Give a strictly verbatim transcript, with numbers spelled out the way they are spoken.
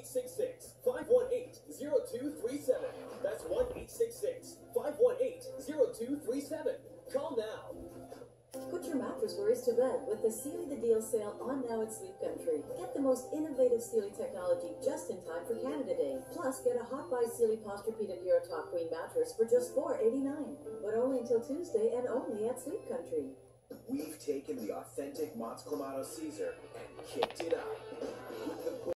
six six, five one eight, zero two three seven. That's one eight six six, five one eight, zero two three seven. Call now. Put your mattress worries to bed with the Sealy the Deal sale on now at Sleep Country. Get the most innovative Sealy technology just in time for Canada Day. Plus, get a Hot Buy Sealy Posturepedic Eurotop Queen mattress for just four eighty-nine. But only until Tuesday and only at Sleep Country. We've taken the authentic Mott's Clamato Caesar and kicked it up.